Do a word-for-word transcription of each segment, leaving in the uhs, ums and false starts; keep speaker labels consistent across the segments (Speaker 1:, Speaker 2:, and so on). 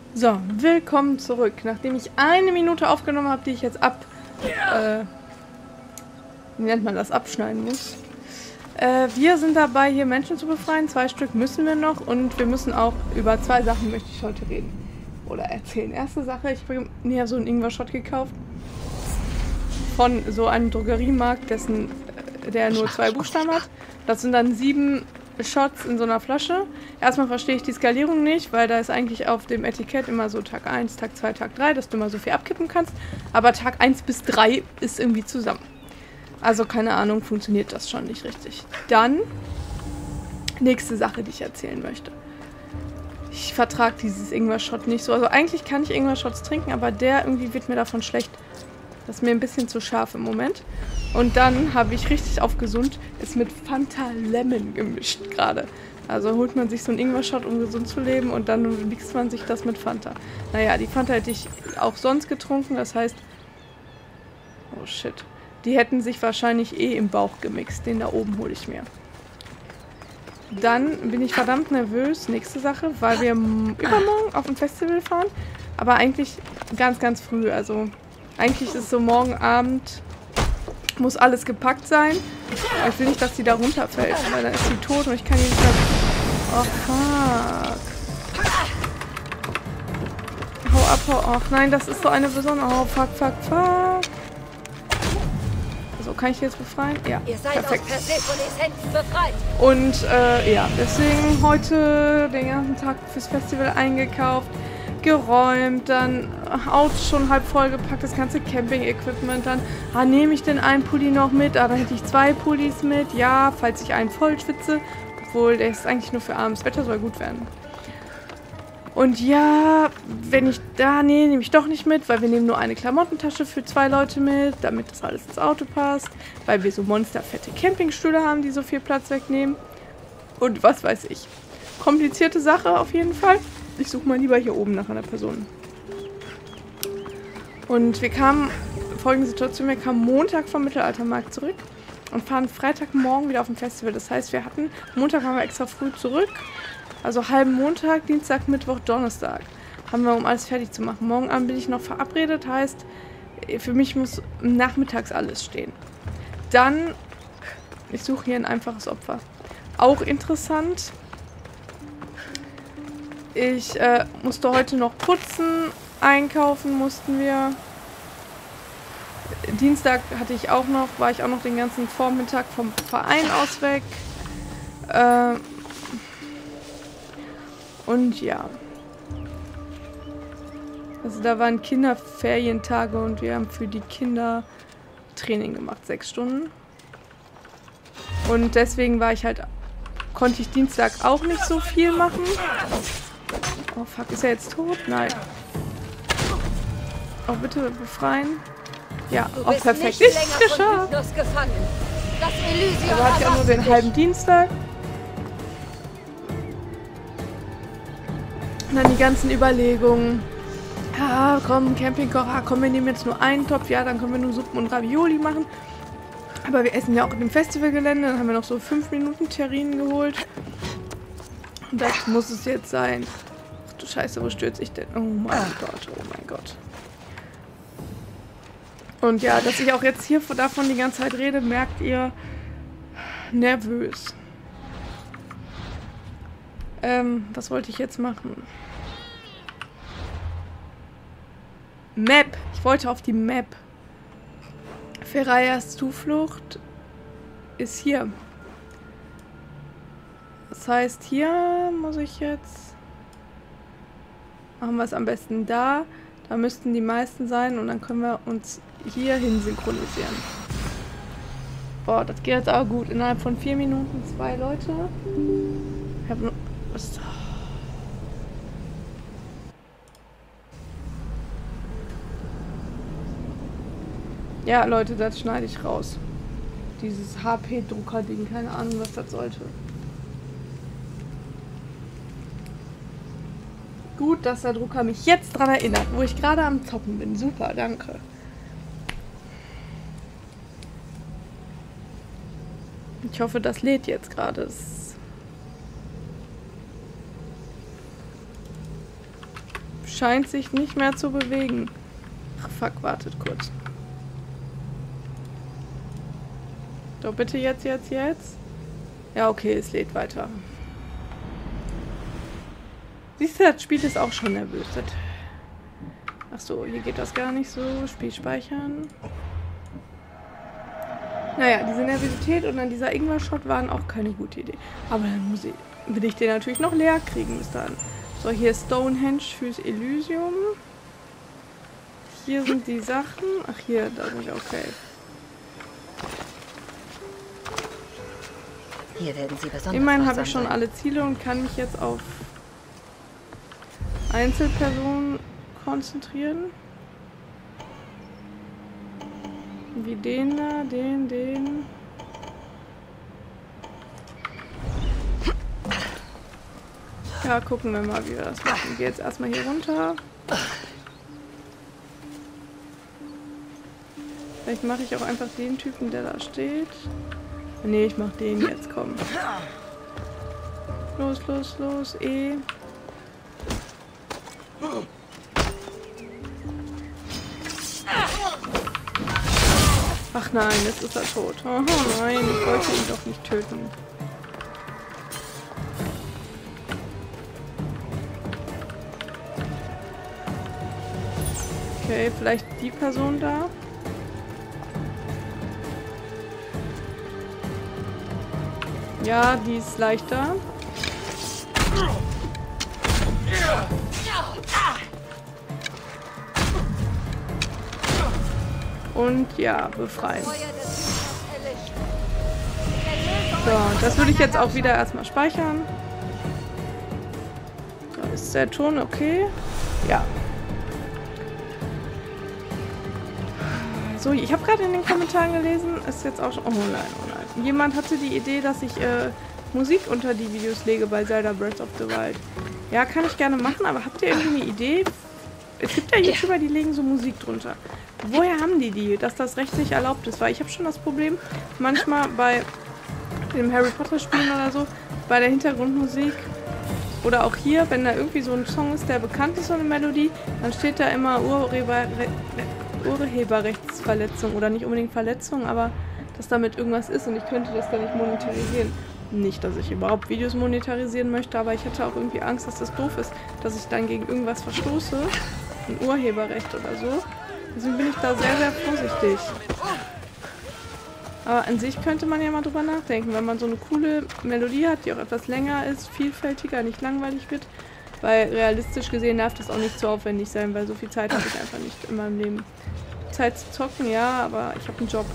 Speaker 1: So, willkommen zurück. Nachdem ich eine Minute aufgenommen habe, die ich jetzt ab... Äh, wie nennt man das? Abschneiden muss. Äh, wir sind dabei, hier Menschen zu befreien. Zwei Stück müssen wir noch. Und wir müssen auch über zwei Sachen möchte ich heute reden. Oder erzählen. Erste Sache, ich habe mir so einen Ingwer-Shot gekauft. Von so einem Drogeriemarkt, dessen, der nur zwei Buchstaben hat. Das sind dann sieben Shots in so einer Flasche. Erstmal verstehe ich die Skalierung nicht, weil da ist eigentlich auf dem Etikett immer so Tag eins, Tag zwei, Tag drei, dass du immer so viel abkippen kannst. Aber Tag eins bis drei ist irgendwie zusammen. Also keine Ahnung, funktioniert das schon nicht richtig. Dann, nächste Sache, die ich erzählen möchte. Ich vertrage dieses Ingwer-Shot nicht so. Also eigentlich kann ich Ingwer-Shots trinken, aber der irgendwie wird mir davon schlecht. Das ist mir ein bisschen zu scharf im Moment. Und dann habe ich richtig auf gesund es mit Fanta Lemon gemischt gerade. Also holt man sich so einen Ingwer-Shot, um gesund zu leben, und dann mixt man sich das mit Fanta. Naja, die Fanta hätte ich auch sonst getrunken, das heißt... Oh shit. Die hätten sich wahrscheinlich eh im Bauch gemixt. Den da oben hole ich mir. Dann bin ich verdammt nervös, nächste Sache, weil wir übermorgen auf ein Festival fahren. Aber eigentlich ganz, ganz früh, also... Eigentlich ist so morgen Abend, muss alles gepackt sein. Aber ich will nicht, dass die da runterfällt, weil dann ist sie tot und ich kann die nicht mehr... Oh, fuck. Hau ab, hau... Ach nein, das ist so eine besondere... Oh, fuck, fuck, fuck. So, kann ich die jetzt befreien? Ja,
Speaker 2: Ihr seid
Speaker 1: perfekt.
Speaker 2: aus Persepolis befreit.
Speaker 1: Und, äh, ja, deswegen heute den ganzen Tag fürs Festival eingekauft. Geräumt, dann Auto schon halb voll gepackt, das ganze Camping-Equipment, dann, ah, nehme ich denn einen Pulli noch mit? Ah, dann hätte ich zwei Pullis mit, ja, falls ich einen voll schwitze, obwohl der ist eigentlich nur für abends, Wetter soll gut werden. Und ja, wenn ich, da, nee, nehme ich doch nicht mit, weil wir nehmen nur eine Klamottentasche für zwei Leute mit, damit das alles ins Auto passt, weil wir so monsterfette Campingstühle haben, die so viel Platz wegnehmen und was weiß ich. Komplizierte Sache auf jeden Fall. Ich suche mal lieber hier oben nach einer Person. Und wir kamen, folgende Situation, wir kamen Montag vom Mittelaltermarkt zurück und fahren Freitagmorgen wieder auf dem Festival. Das heißt, wir hatten, Montag waren wir extra früh zurück, also halben Montag, Dienstag, Mittwoch, Donnerstag. Haben wir, um alles fertig zu machen. Morgen Abend bin ich noch verabredet, heißt, für mich muss nachmittags alles stehen. Dann, ich suche hier ein einfaches Opfer. Auch interessant. Ich äh, musste heute noch putzen, einkaufen mussten wir. Dienstag hatte ich auch noch, war ich auch noch den ganzen Vormittag vom Verein aus weg. Äh, und ja. Also da waren Kinderferientage und wir haben für die Kinder Training gemacht, sechs Stunden. Und deswegen war ich halt, konnte ich Dienstag auch nicht so viel machen. Oh fuck, ist er jetzt tot? Nein. Oh, bitte befreien. Ja, oh, perfekt. Ist geschafft. Also hatte ich auch nur den halben Dienstag. Und dann die ganzen Überlegungen. Ah, komm, Campingkoch, ah, komm, wir nehmen jetzt nur einen Topf. Ja, dann können wir nur Suppen und Ravioli machen. Aber wir essen ja auch in dem Festivalgelände. Dann haben wir noch so fünf Minuten Terrinen geholt. Und das muss es jetzt sein. Ach du Scheiße, wo stürze ich denn? Oh mein Gott, oh mein Gott. Und ja, dass ich auch jetzt hier davon die ganze Zeit rede, merkt ihr, nervös. Ähm, was wollte ich jetzt machen? Map. Ich wollte auf die Map. Ferrayas Zuflucht ist hier. Das heißt, hier muss ich jetzt... Machen wir es am besten da. Da müssten die meisten sein und dann können wir uns hier hin synchronisieren. Boah, das geht jetzt aber gut. Innerhalb von vier Minuten zwei Leute. Ich hab nur... Was? Ja, Leute, das schneide ich raus. Dieses H P-Drucker-Ding, keine Ahnung, was das sollte. Gut, dass der Drucker mich jetzt dran erinnert, wo ich gerade am Zocken bin. Super, danke. Ich hoffe, das lädt jetzt gerade. scheint sich nicht mehr zu bewegen. Ach, fuck, wartet kurz. Doch bitte jetzt, jetzt, jetzt. Ja, okay, es lädt weiter. Siehst du, das Spiel ist auch schon nervös. Ach so, hier geht das gar nicht so. Spiel speichern. Naja, diese Nervosität und dann dieser Ingwer-Shot waren auch keine gute Idee. Aber dann muss ich, will ich den natürlich noch leer kriegen bis dann. So, hier ist Stonehenge fürs Elysium. Hier sind die Sachen. Ach, hier, da sind okay.
Speaker 2: Hier werden sie besonders
Speaker 1: Immerhin habe ich schon alle Ziele und kann mich jetzt auf Einzelpersonen konzentrieren. Wie den da, den, den. Ja, gucken wir mal, wie wir das machen. Ich gehe jetzt erstmal hier runter. Vielleicht mache ich auch einfach den Typen, der da steht. Nee, ich mach den jetzt, komm. Los, los, los, E. Ach nein, jetzt ist er tot. Oh nein, ich wollte ihn doch nicht töten. Okay, vielleicht die Person da. Ja, die ist leichter. Und ja, befreien. So, das würde ich jetzt auch wieder erstmal speichern. So, ist der Ton okay? Ja. So, ich habe gerade in den Kommentaren gelesen, ist jetzt auch schon... Oh nein, oh nein. Jemand hatte die Idee, dass ich äh, Musik unter die Videos lege bei Zelda Breath of the Wild. Ja, kann ich gerne machen, aber habt ihr irgendwie eine Idee? Es gibt ja YouTuber, die legen so Musik drunter. Woher haben die die, dass das rechtlich erlaubt ist? Weil ich habe schon das Problem, manchmal bei dem Harry Potter Spielen oder so, bei der Hintergrundmusik oder auch hier, wenn da irgendwie so ein Song ist, der bekannt ist, so eine Melodie, dann steht da immer Urheber, Urheberrechtsverletzung oder nicht unbedingt Verletzung, aber dass damit irgendwas ist und ich könnte das dann nicht monetarisieren. Nicht, dass ich überhaupt Videos monetarisieren möchte, aber ich hatte auch irgendwie Angst, dass das doof ist, dass ich dann gegen irgendwas verstoße, ein Urheberrecht oder so. Deswegen bin ich da sehr, sehr vorsichtig. Aber an sich könnte man ja mal drüber nachdenken, wenn man so eine coole Melodie hat, die auch etwas länger ist, vielfältiger, nicht langweilig wird. Weil realistisch gesehen darf das auch nicht zu aufwendig sein, weil so viel Zeit habe ich einfach nicht in meinem Leben. Zeit zu zocken, ja, aber ich habe einen Job.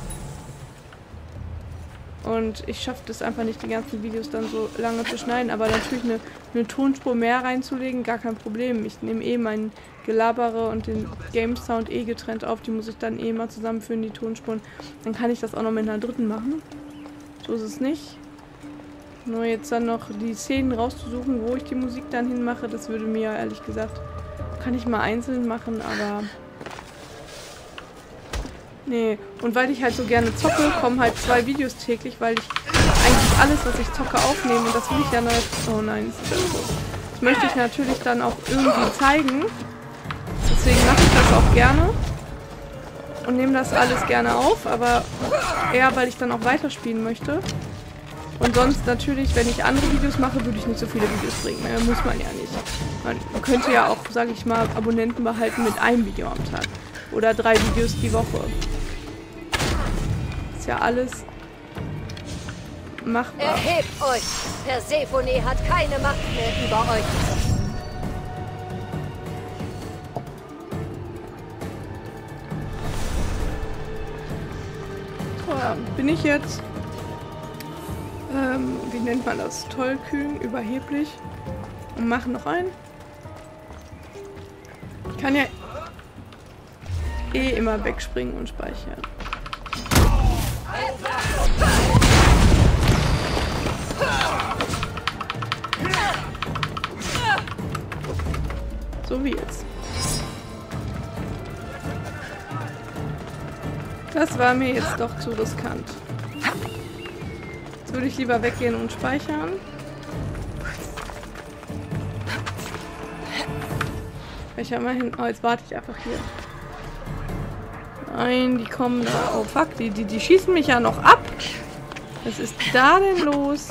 Speaker 1: Und ich schaffe das einfach nicht, die ganzen Videos dann so lange zu schneiden. Aber natürlich eine, eine Tonspur mehr reinzulegen, gar kein Problem. Ich nehme eh meinen Gelabere und den Game Sound eh getrennt auf. Die muss ich dann eh mal zusammenführen, die Tonspuren. Dann kann ich das auch noch mit einer dritten machen. So ist es nicht. Nur jetzt dann noch die Szenen rauszusuchen, wo ich die Musik dann hinmache, das würde mir ehrlich gesagt, kann ich mal einzeln machen, aber... Nee, und weil ich halt so gerne zocke, kommen halt zwei Videos täglich, weil ich eigentlich alles, was ich zocke, aufnehme. Und das will ich ja noch... Oh nein, das ist ja so. Das möchte ich natürlich dann auch irgendwie zeigen. Deswegen mache ich das auch gerne. Und nehme das alles gerne auf, aber eher, weil ich dann auch weiterspielen möchte. Und sonst natürlich, wenn ich andere Videos mache, würde ich nicht so viele Videos bringen. Ne? Muss man ja nicht. Man könnte ja auch, sage ich mal, Abonnenten behalten mit einem Video am Tag. Oder drei Videos die Woche. Ist ja alles machbar.
Speaker 2: Erhebt euch! Persephone hat keine Macht mehr über euch.
Speaker 1: So, bin ich jetzt, ähm, wie nennt man das? Tollkühn, überheblich. Und mache noch einen. Ich kann ja eh immer wegspringen und speichern. So wie jetzt. Das war mir jetzt doch zu riskant. Jetzt würde ich lieber weggehen und speichern. Ich ja immerhin. Oh, jetzt warte ich einfach hier. Nein, die kommen da. Oh fuck, die, die, die schießen mich ja noch ab. Was ist da denn los?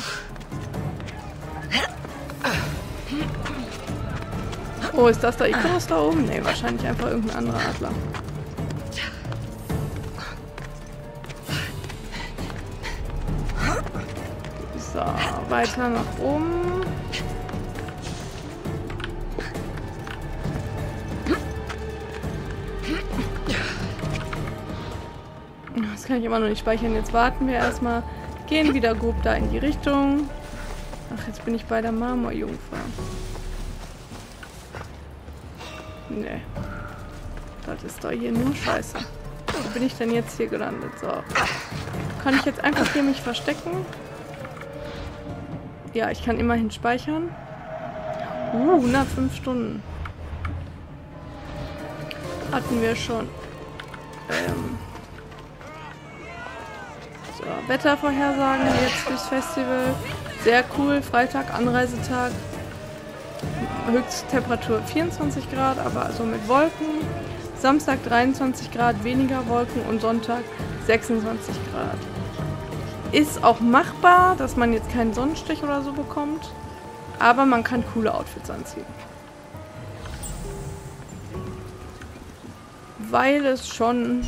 Speaker 1: Oh, ist das der Icarus da oben? Ne, wahrscheinlich einfach irgendein anderer Adler. So, weiter nach oben. Das kann ich immer noch nicht speichern. Jetzt warten wir erstmal. Gehen wieder grob da in die Richtung. Ach, jetzt bin ich bei der Marmorjungfer. Nee. Das ist doch hier nur Scheiße. Wo bin ich denn jetzt hier gelandet? So. Kann ich jetzt einfach hier mich verstecken? Ja, ich kann immerhin speichern. Uh, hundertfünf Stunden. Hatten wir schon. Ähm. So, Wettervorhersagen jetzt fürs Festival. Sehr cool. Freitag, Anreisetag. Höchsttemperatur vierundzwanzig Grad, aber so mit Wolken. Samstag dreiundzwanzig Grad, weniger Wolken und Sonntag sechsundzwanzig Grad. Ist auch machbar, dass man jetzt keinen Sonnenstich oder so bekommt, aber man kann coole Outfits anziehen. Weil es schon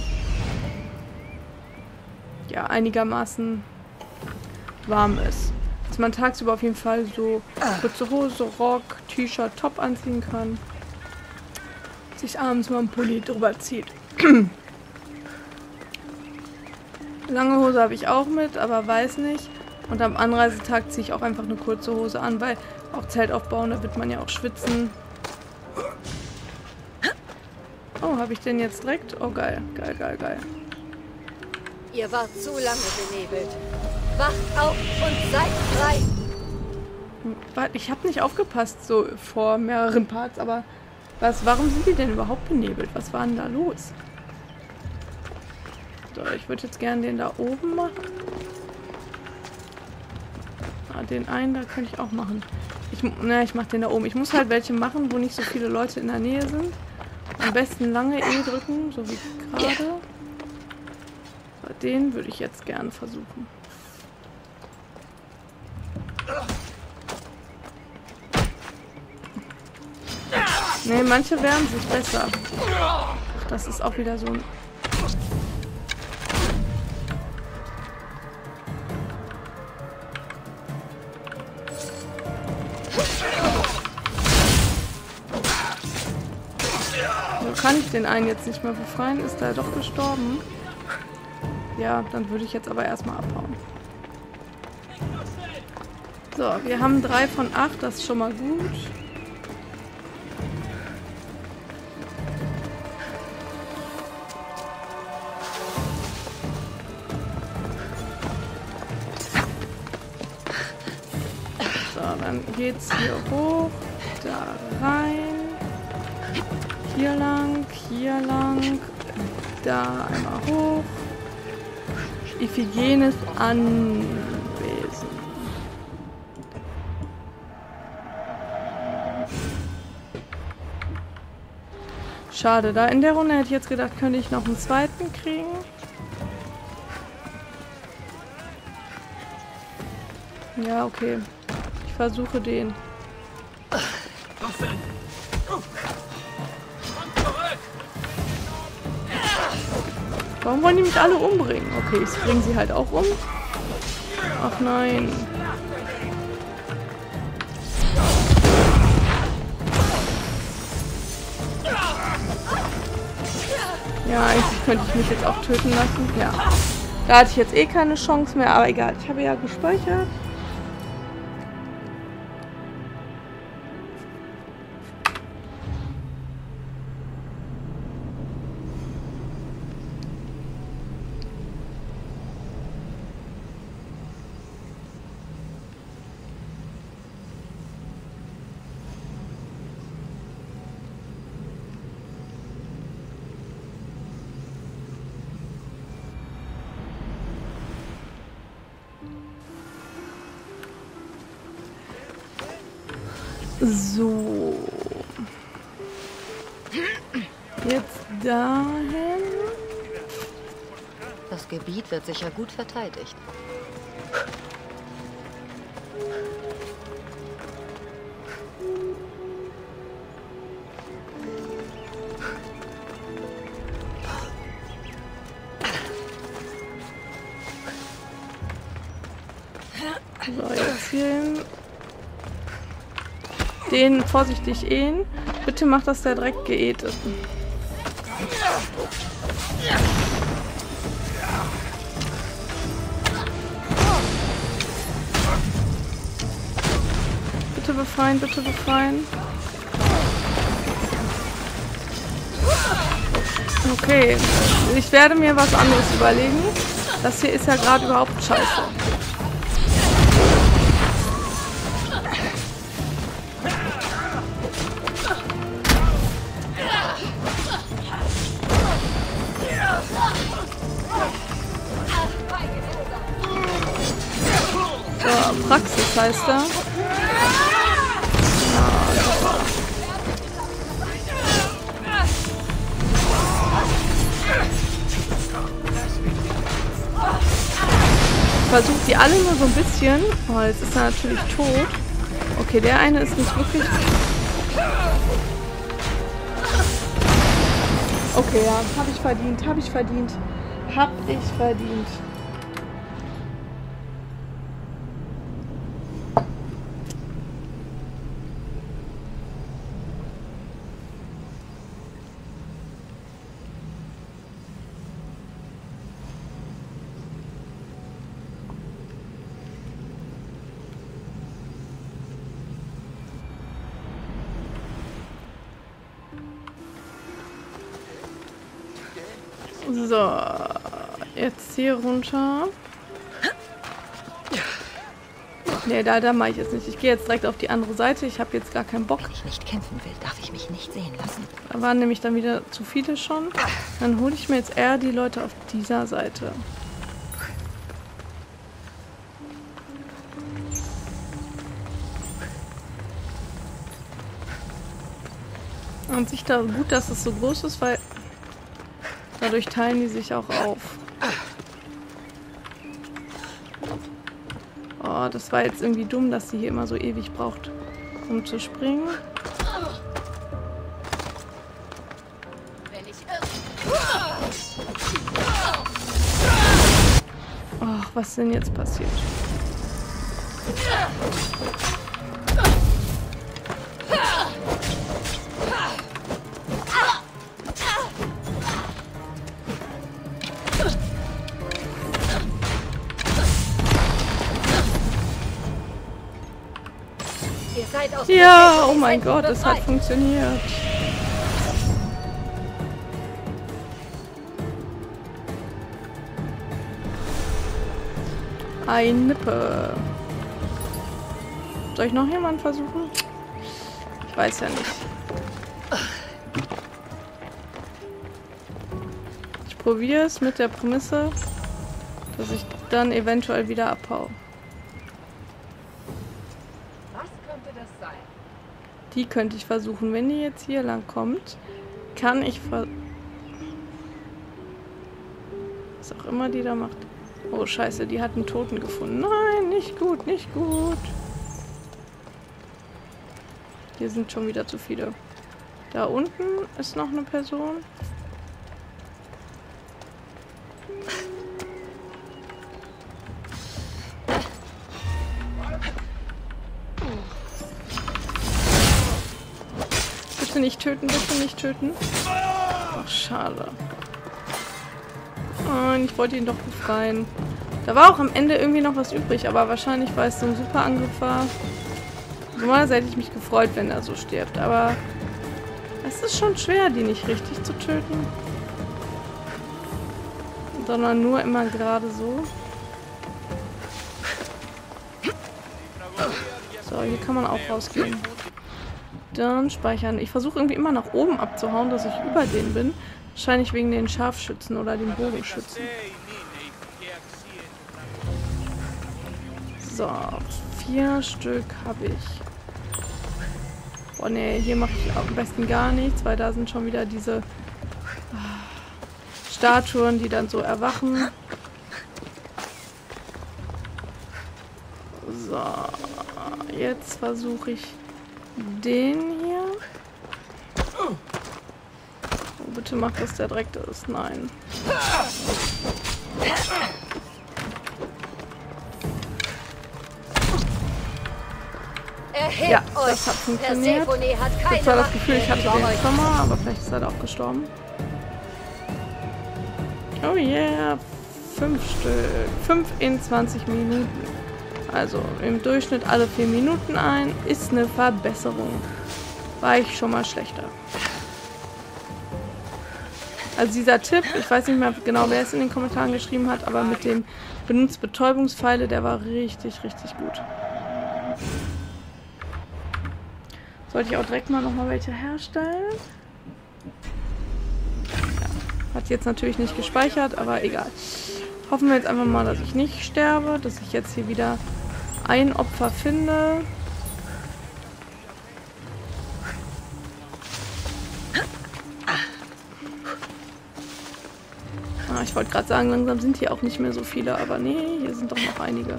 Speaker 1: ja einigermaßen warm ist. Dass man tagsüber auf jeden Fall so kurze Hose, Rock, T-Shirt, Top anziehen kann. Sich abends mal einen Pulli drüber zieht. Lange Hose habe ich auch mit, aber weiß nicht. Und am Anreisetag ziehe ich auch einfach eine kurze Hose an, weil auch Zelt aufbauen, da wird man ja auch schwitzen. Oh, habe ich den jetzt direkt? Oh, geil, geil, geil, geil.
Speaker 2: Ihr wart zu lange benebelt. Wacht auf und seid frei.
Speaker 1: Ich habe nicht aufgepasst, so vor mehreren Parts, aber was, warum sind die denn überhaupt benebelt? Was war denn da los? So, ich würde jetzt gerne den da oben machen. Ah, den einen, da könnte ich auch machen. Ich, na, ich mache den da oben. Ich muss halt welche machen, wo nicht so viele Leute in der Nähe sind. Am besten lange E drücken, so wie gerade. Den würde ich jetzt gerne versuchen. Ne, manche wehren sich besser. Ach, das ist auch wieder so ein... So kann ich den einen jetzt nicht mehr befreien. Ist er doch gestorben? Ja, dann würde ich jetzt aber erstmal abhauen. So, wir haben drei von acht, das ist schon mal gut. So, dann geht's hier hoch, da rein, hier lang, hier lang, da einmal hoch. Iphigenes Anwesen. Schade, da in der Runde hätte ich jetzt gedacht, könnte ich noch einen zweiten kriegen. Ja, okay. Ich versuche den. Warum wollen die mich alle umbringen? Okay, ich bringe sie halt auch um. Ach nein. Ja, eigentlich könnte ich mich jetzt auch töten lassen. Ja. Da hatte ich jetzt eh keine Chance mehr, aber egal. Ich habe ja gespeichert. So. Jetzt dahin.
Speaker 2: Das Gebiet wird sicher gut verteidigt.
Speaker 1: So, jetzt hier hin. Den vorsichtig ehen. Bitte macht, dass der direkt geäht ist. Bitte befreien, bitte befreien. Okay, ich werde mir was anderes überlegen. Das hier ist ja gerade überhaupt scheiße. So, Praxis heißt er. Versucht die alle nur so ein bisschen. Oh, jetzt ist er natürlich tot. Okay, der eine ist nicht wirklich... Okay, ja, habe ich verdient, habe ich verdient. Hab ich verdient. So, jetzt hier runter. Ne, da, da mache ich jetzt nicht. Ich gehe jetzt direkt auf die andere Seite. Ich habe jetzt gar keinen Bock.
Speaker 2: Wenn ich nicht kämpfen will, darf ich mich nicht sehen lassen.
Speaker 1: Da waren nämlich dann wieder zu viele schon. Dann hole ich mir jetzt eher die Leute auf dieser Seite. Und sich da gut, dass es so groß ist, weil dadurch teilen die sich auch auf. Oh, das war jetzt irgendwie dumm, dass sie hier immer so ewig braucht, um zu springen. Ach, was ist denn jetzt passiert? Ja, oh mein Gott, es hat funktioniert. Ein Nippe. Soll ich noch jemanden versuchen? Ich weiß ja nicht. Ich probiere es mit der Prämisse, dass ich dann eventuell wieder abhaue. Die könnte ich versuchen. Wenn die jetzt hier lang kommt, kann ich ver... Was auch immer die da macht. Oh, scheiße, die hat einen Toten gefunden. Nein, nicht gut, nicht gut. Hier sind schon wieder zu viele. Da unten ist noch eine Person. Bitte nicht töten, bitte nicht töten. Ach, schade. Oh, ich wollte ihn doch befreien. Da war auch am Ende irgendwie noch was übrig, aber wahrscheinlich, weil es so ein super Angriff war. Normalerweise hätte ich mich gefreut, wenn er so stirbt, aber es ist schon schwer, die nicht richtig zu töten. Sondern nur immer gerade so. So, hier kann man auch rausgehen. Dann speichern. Ich versuche irgendwie immer nach oben abzuhauen, dass ich über den bin. Wahrscheinlich wegen den Scharfschützen oder den Bogenschützen. So, vier Stück habe ich. Oh ne, hier mache ich am besten gar nichts, weil da sind schon wieder diese Statuen, die dann so erwachen. So, jetzt versuche ich den hier. Oh, bitte mach, dass der direkt ist. Nein. Ja, das hat funktioniert. Ich habe zwar das Gefühl, ich hatte den schon mal, aber vielleicht ist er da auch gestorben. Oh yeah, fünf Stück. fünf in zwanzig Minuten. Also im Durchschnitt alle vier Minuten ein. Ist eine Verbesserung. War ich schon mal schlechter. Also dieser Tipp, ich weiß nicht mehr genau, wer es in den Kommentaren geschrieben hat, aber mit dem benutzt Betäubungspfeile, der war richtig, richtig gut. Sollte ich auch direkt mal nochmal welche herstellen. Ja, hat jetzt natürlich nicht gespeichert, aber egal. Hoffen wir jetzt einfach mal, dass ich nicht sterbe, dass ich jetzt hier wieder ein Opfer finde. Ah, ich wollte gerade sagen, langsam sind hier auch nicht mehr so viele, aber nee, hier sind doch noch einige.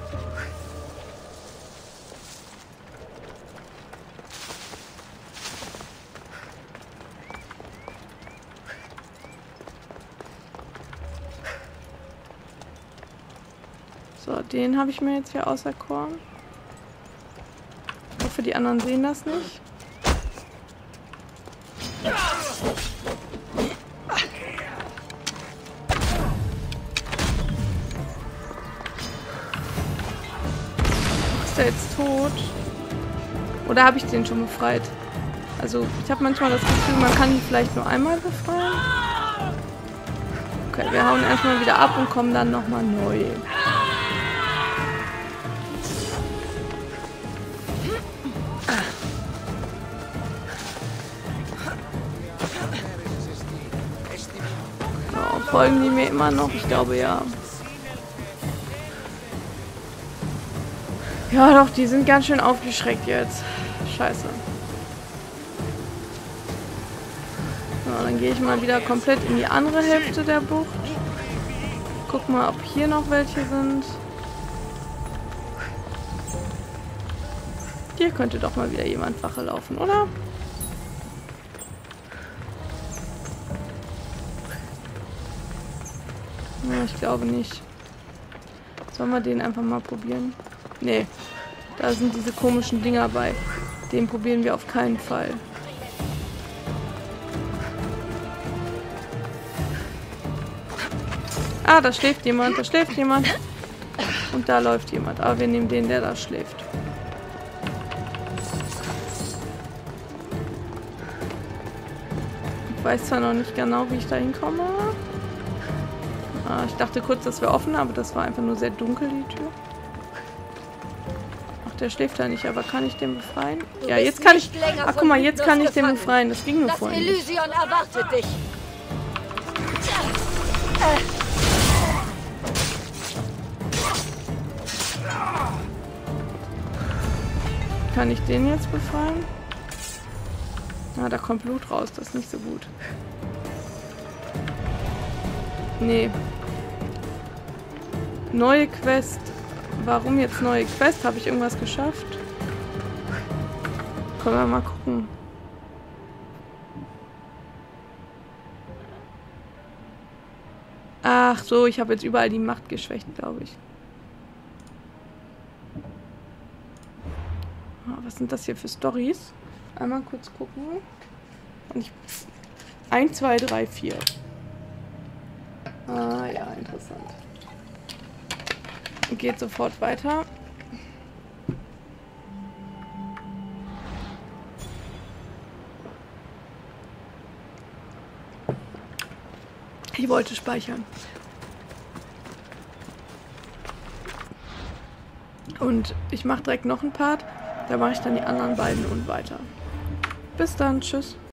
Speaker 1: So, den habe ich mir jetzt hier auserkoren. Ich hoffe, die anderen sehen das nicht. Ist der jetzt tot? Oder habe ich den schon befreit? Also, ich habe manchmal das Gefühl, man kann ihn vielleicht nur einmal befreien. Okay, wir hauen erstmal wieder ab und kommen dann nochmal neu. Folgen die mir immer noch? Ich glaube ja. Ja doch, die sind ganz schön aufgeschreckt jetzt. Scheiße. So, dann gehe ich mal wieder komplett in die andere Hälfte der Bucht. Guck mal, ob hier noch welche sind. Hier könnte doch mal wieder jemand Wache laufen, oder? Ja, ich glaube nicht. Sollen wir den einfach mal probieren? Nee. Da sind diese komischen Dinger bei. Den probieren wir auf keinen Fall. Ah, da schläft jemand, da schläft jemand. Und da läuft jemand. Aber wir nehmen den, der da schläft. Ich weiß zwar noch nicht genau, wie ich da hinkomme. Ah, ich dachte kurz, das wäre offen, aber das war einfach nur sehr dunkel, die Tür. Ach, der schläft da nicht, aber kann ich den befreien? Ja, jetzt kann ich... Ach, guck mal, jetzt kann ich den befreien. Das ging nur vorhin nicht.
Speaker 2: Das Elysion erwartet dich.
Speaker 1: Kann ich den jetzt befreien? Ah, da kommt Blut raus. Das ist nicht so gut. Nee. Neue Quest. Warum jetzt neue Quest? Habe ich irgendwas geschafft? Können wir mal gucken. Ach so, ich habe jetzt überall die Macht geschwächt, glaube ich. Was sind das hier für Storys? Einmal kurz gucken. Und ich... eins, zwei, drei, vier. Ah ja, interessant. Geht sofort weiter. Ich wollte speichern. Und ich mache direkt noch einen Part. Da mache ich dann die anderen beiden und weiter. Bis dann, tschüss.